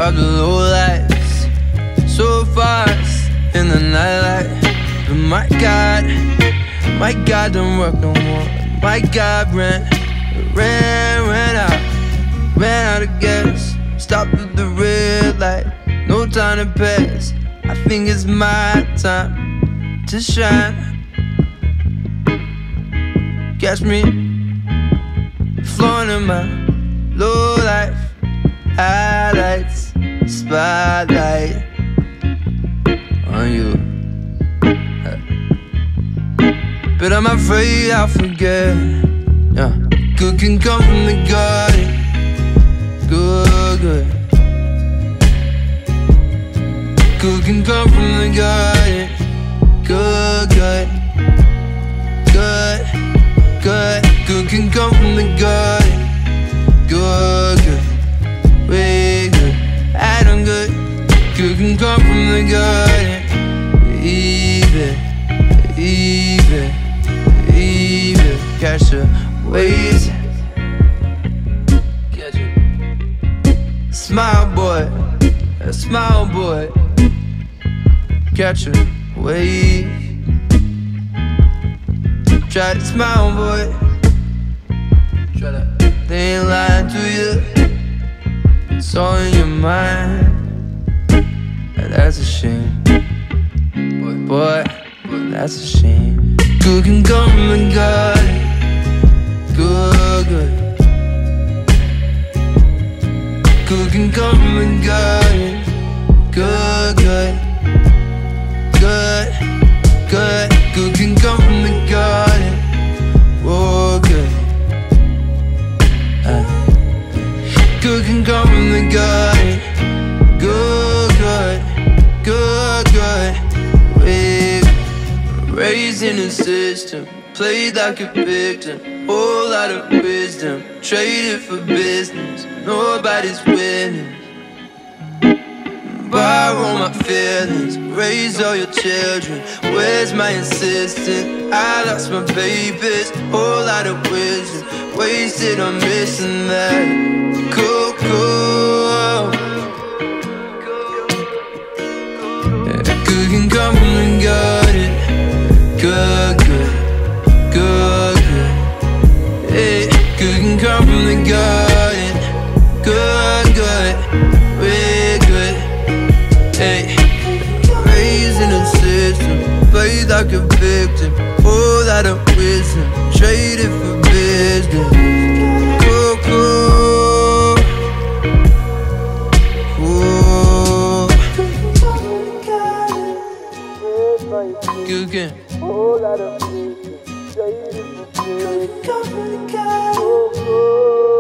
Drop the low lights so fast in the nightlight. But my God, don't work no more. My God, ran out of gas. Stopped at the red light, no time to pass. I think it's my time to shine. Catch me flowing in my low life highlights, spotlight on you. But I'm afraid I'll forget. Yeah. Good can come from the garden. Good, good. Good can come from the garden. Good, good. Good, good. Good can come from the garden. Good, good. Way good. I done good. Good can come from the garden. Even. Catch the waves. Catch it. Smile boy, a smile boy. Catch a wave. Try to smile boy. Try that. They ain't lying to you. It's all in your mind. And that's a shame. Boy, that's a shame. Good can come from the garden. Good, good. Good can come from the garden. Good, good. Good, good. Good can come from the garden. Oh, good. Good can come from the garden. Good, good. Good, good. Raised in a system, played like a victim. Whole lot of wisdom, traded for business. Nobody's winning. Borrow my feelings, raise all your children. Where's my assistant? I lost my babies. Whole lot of wisdom, wasted on missing that. Cool, cool. Good can come from the garden. Good, good, good, good. Hey, good can come from the garden. Good, good, way good. Hey, raised in a system, played like a victim. Whole lot of wisdom, traded for business. Cool, cool, cool. Good can. Whole lot of wisdom, traded for business.